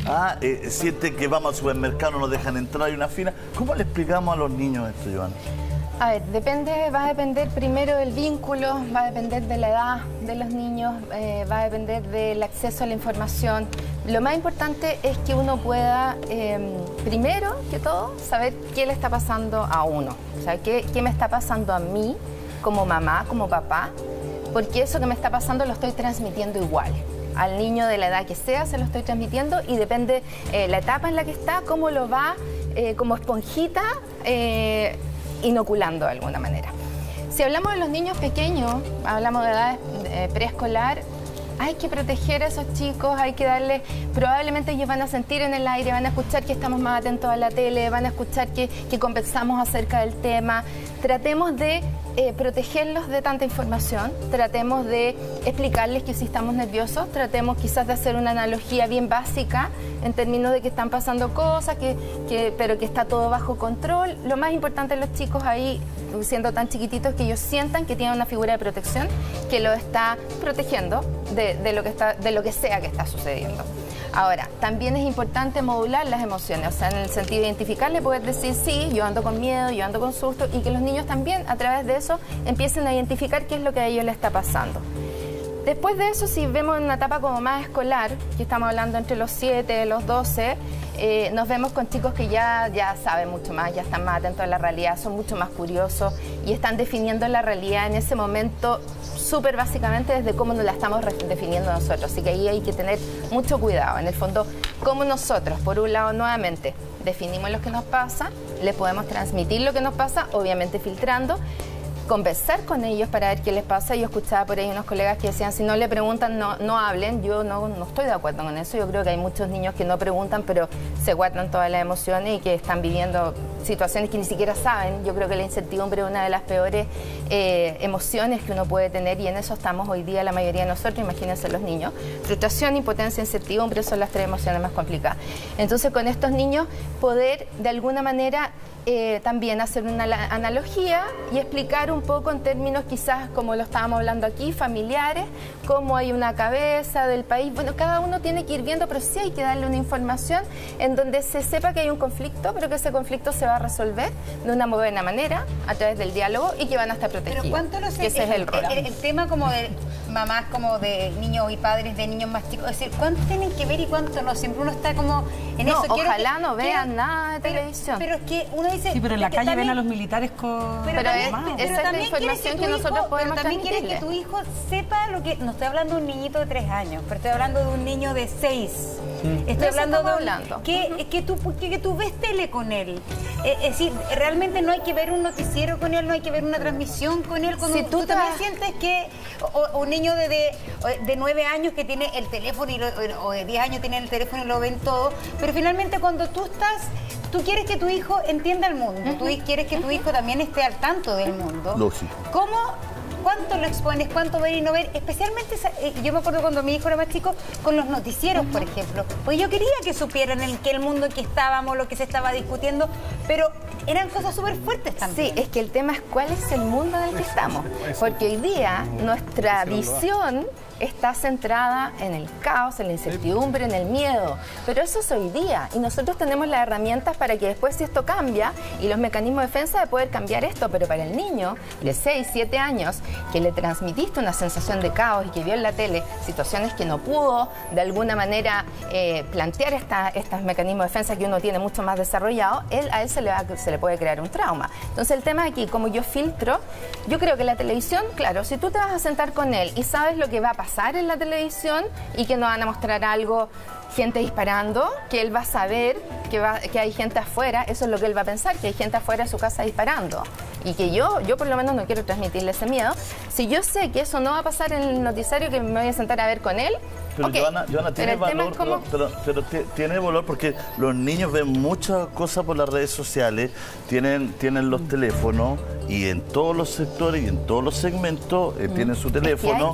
Sienten que vamos al supermercado, no nos dejan entrar, hay una fila. ¿Cómo le explicamos a los niños esto, Joana? A ver, va a depender primero del vínculo, va a depender de la edad de los niños, va a depender del acceso a la información. Lo más importante es que uno pueda, primero que todo, saber qué le está pasando a uno. O sea, qué me está pasando a mí como mamá, como papá, porque eso que me está pasando lo estoy transmitiendo igual. Al niño de la edad que sea se lo estoy transmitiendo y depende la etapa en la que está, cómo lo va como esponjita inoculando de alguna manera. Si hablamos de los niños pequeños, hablamos de edad preescolar, hay que proteger a esos chicos, hay que darles, probablemente ellos van a sentir en el aire, van a escuchar que estamos más atentos a la tele, van a escuchar que conversamos acerca del tema. Tratemos de protegerlos de tanta información, tratemos de explicarles que si estamos nerviosos, tratemos quizás de hacer una analogía bien básica en términos de que están pasando cosas, pero que está todo bajo control. Lo más importante de los chicos ahí, siendo tan chiquititos, es que ellos sientan que tienen una figura de protección que lo está protegiendo de lo que sea que está sucediendo. Ahora, también es importante modular las emociones, o sea, en el sentido de identificarle, poder decir, sí, yo ando con miedo, yo ando con susto, y que los niños también, a través de eso, empiecen a identificar qué es lo que a ellos les está pasando. Después de eso, si vemos una etapa como más escolar, que estamos hablando entre los 7 y los 12, nos vemos con chicos que ya saben mucho más, ya están más atentos a la realidad, son mucho más curiosos y están definiendo la realidad en ese momento súper básicamente desde cómo nos la estamos definiendo nosotros. Así que ahí hay que tener mucho cuidado. En el fondo, cómo nosotros, por un lado, nuevamente, definimos lo que nos pasa, les podemos transmitir lo que nos pasa, obviamente filtrando, conversar con ellos para ver qué les pasa. Yo escuchaba por ahí unos colegas que decían, si no le preguntan, no hablen. Yo no estoy de acuerdo con eso. Yo creo que hay muchos niños que no preguntan, pero se guardan todas las emociones y que están viviendo situaciones que ni siquiera saben. Yo creo que la incertidumbre es una de las peores emociones que uno puede tener, y en eso estamos hoy día la mayoría de nosotros. Imagínense los niños. Frustración, impotencia, incertidumbre son las 3 emociones más complicadas. Entonces, con estos niños, poder de alguna manera también hacer una analogía y explicar un poco en términos quizás como lo estábamos hablando aquí, familiares, cómo hay una cabeza del país. Bueno, cada uno tiene que ir viendo, pero sí hay que darle una información en donde se sepa que hay un conflicto, pero que ese conflicto se va a resolver de una buena manera a través del diálogo y que van a estar protegidos. Pero ¿cuánto lo sé? Ese es el rol. El tema como de mamás, como de niños y padres de niños más chicos, es decir, ¿cuánto tienen que ver y cuánto no? Siempre uno está como en eso. Ojalá no vean nada de televisión. Pero es que uno dice... Sí, pero en la calle ven a los militares con... Pero esa es la información que nosotros podemos también quieres que tu hijo sepa lo que... No estoy hablando de un niñito de 3 años, pero estoy hablando de un niño de 6. Estoy hablando de que tú ves tele con él. Es decir, realmente no hay que ver un noticiero con él, no hay que ver una transmisión con él. Cuando si tú también sientes que un niño de 9 años que tiene el teléfono o de 10 años tiene el teléfono y lo ven todo, pero finalmente cuando tú quieres que tu hijo entienda el mundo, tú quieres que tu hijo también esté al tanto del mundo. Lógico. ¿Cuánto lo expones? ¿Cuánto ver y no ver? Especialmente, yo me acuerdo cuando mi hijo era más chico, con los noticieros, por ejemplo. Porque yo quería que supieran el mundo en que estábamos, lo que se estaba discutiendo, pero eran cosas súper fuertes también. Sí, es que el tema es cuál es el mundo en el que estamos. Porque hoy día nuestra visión está centrada en el caos, en la incertidumbre, en el miedo. Pero eso es hoy día. Y nosotros tenemos las herramientas para que después, si esto cambia, y los mecanismos de defensa de poder cambiar esto. Pero para el niño de 6, 7 años, que le transmitiste una sensación de caos y que vio en la tele situaciones que no pudo, de alguna manera, plantear estos mecanismos de defensa que uno tiene mucho más desarrollado, a él se le puede crear un trauma. Entonces, el tema aquí, como yo filtro, yo creo que la televisión, claro, si tú te vas a sentar con él y sabes lo que va a pasar en la televisión y que nos van a mostrar algo, gente disparando, que él va a saber que hay gente afuera, eso es lo que él va a pensar, que hay gente afuera de su casa disparando. Y que yo por lo menos no quiero transmitirle ese miedo. Si yo sé que eso no va a pasar en el noticiario, que me voy a sentar a ver con él, pero okay. Joana, tiene valor, pero tiene valor porque los niños ven muchas cosas por las redes sociales, tienen los teléfonos, y en todos los sectores y en todos los segmentos tienen su teléfono,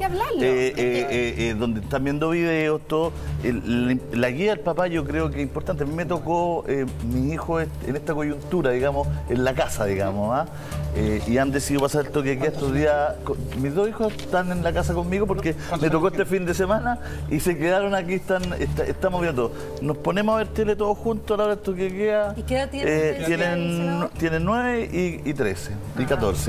donde están viendo videos, todo. La guía del papá yo creo que es importante. A mí me tocó, mis hijos en esta coyuntura, digamos, en la casa, digamos, y han decidido pasar el toque de queda estos días. Mis 2 hijos están en la casa conmigo porque me tocó este fin de semana y se quedaron aquí, estamos viendo. Nos ponemos a ver tele todos juntos a la hora esto que queda. ¿Y qué edad tienen? Tienen 9 y 13 y 14.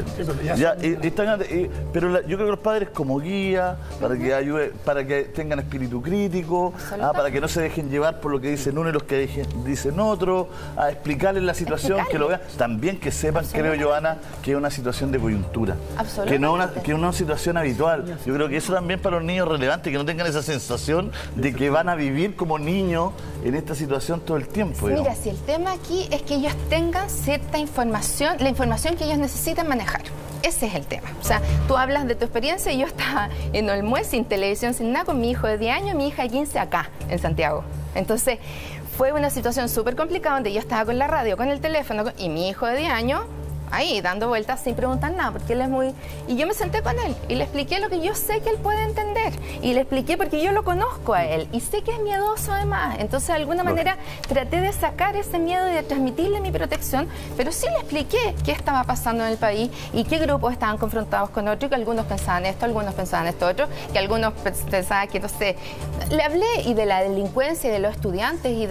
Pero yo creo que los padres como guía, para que ayude, para que tengan espíritu crítico, para que no se dejen llevar por lo que dicen uno y los que dicen otro, a explicarles la situación, que lo vean. También que sepan, creo yo, Ana, que es una situación de coyuntura, que no es una situación habitual. Yo creo que eso también para los niños es relevante, que no tengan esa sensación de que van a vivir como niños en esta situación todo el tiempo. Mira, si el tema aquí es que ellos tengan cierta información, la información que ellos necesitan manejar. Ese es el tema. O sea, tú hablas de tu experiencia y yo estaba en Olmué, sin televisión, sin nada, con mi hijo de 10 años y mi hija de 15 acá, en Santiago. Entonces, fue una situación súper complicada donde yo estaba con la radio, con el teléfono y mi hijo de 10 años ahí dando vueltas sin preguntar nada, porque él es muy... Y yo me senté con él y le expliqué lo que yo sé que él puede entender. Y le expliqué porque yo lo conozco a él y sé que es miedoso además. Entonces, de alguna manera, traté de sacar ese miedo y de transmitirle mi protección, pero sí le expliqué qué estaba pasando en el país y qué grupos estaban confrontados con otros, y que algunos pensaban esto, algunos pensaban esto otro, que algunos pensaban que, no sé... Le hablé y de la delincuencia y de los estudiantes y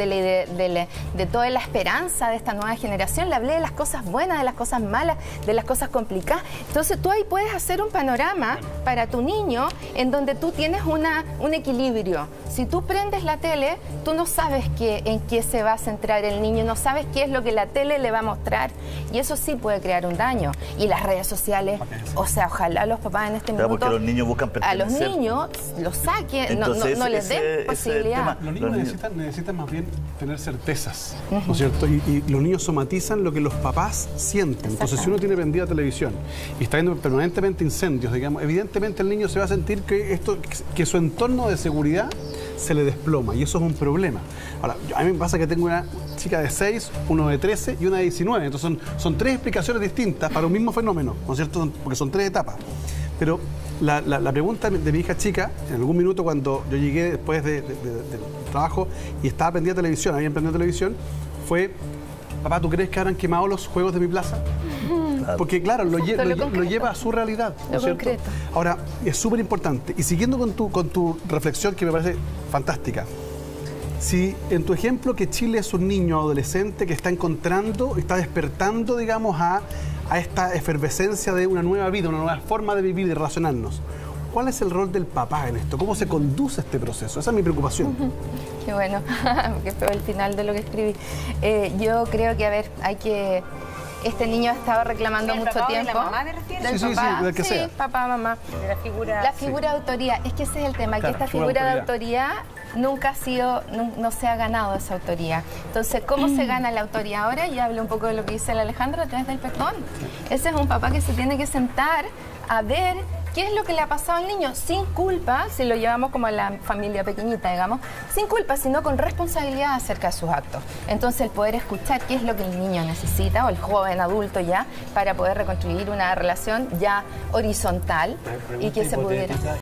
de toda la esperanza de esta nueva generación. Le hablé de las cosas buenas, de las cosas malas, de las cosas complicadas. Entonces tú ahí puedes hacer un panorama para tu niño en donde tú tienes un equilibrio. Si tú prendes la tele, tú no sabes en qué se va a centrar el niño, no sabes qué es lo que la tele le va a mostrar, y eso sí puede crear un daño. Y las redes sociales, o sea, ojalá los papás en este minuto, porque los niños buscan pertenecer, a los niños los saquen. Entonces, no les den posibilidad. Los niños necesitan más bien tener certezas, ¿no es cierto? Y los niños somatizan lo que los papás sienten. Entonces, si uno tiene prendida televisión y está viendo permanentemente incendios, digamos, evidentemente el niño se va a sentir que su entorno de seguridad se le desploma, y eso es un problema. Ahora, a mí me pasa que tengo una chica de 6, uno de 13 y una de 19. Entonces son tres explicaciones distintas para un mismo fenómeno, ¿no es cierto? Porque son tres etapas. Pero la pregunta de mi hija chica, en algún minuto cuando yo llegué después del trabajo y estaba prendida televisión, habían prendido televisión, fue: papá, ¿tú crees que habrán quemado los juegos de mi plaza? Porque claro, lo lleva a su realidad, ¿no es cierto? Ahora, es súper importante. Y siguiendo con tu reflexión, que me parece fantástica, si en tu ejemplo que Chile es un niño adolescente que está encontrando, está despertando, digamos, a esta efervescencia de una nueva vida, una nueva forma de vivir y de relacionarnos, ¿cuál es el rol del papá en esto? ¿Cómo se conduce este proceso? Esa es mi preocupación. Qué bueno, porque fue el final de lo que escribí. Yo creo que, a ver, este niño ha estado reclamando mucho tiempo. ¿De la mamá me refieres? Sí, del que sea. Papá, mamá. De la figura. La figura de autoría. Es que ese es el tema, claro, que esta figura de autoría nunca ha sido, no se ha ganado esa autoría. Entonces, ¿cómo se gana la autoría ahora? Ya hablé un poco de lo que dice el Alejandro a través del perdón. Ese es un papá que se tiene que sentar a ver qué es lo que le ha pasado al niño, sin culpa, si lo llevamos como a la familia pequeñita, digamos, sin culpa, sino con responsabilidad acerca de sus actos. Entonces, el poder escuchar qué es lo que el niño necesita, o el joven adulto ya, para poder reconstruir una relación ya horizontal y que se pudiera...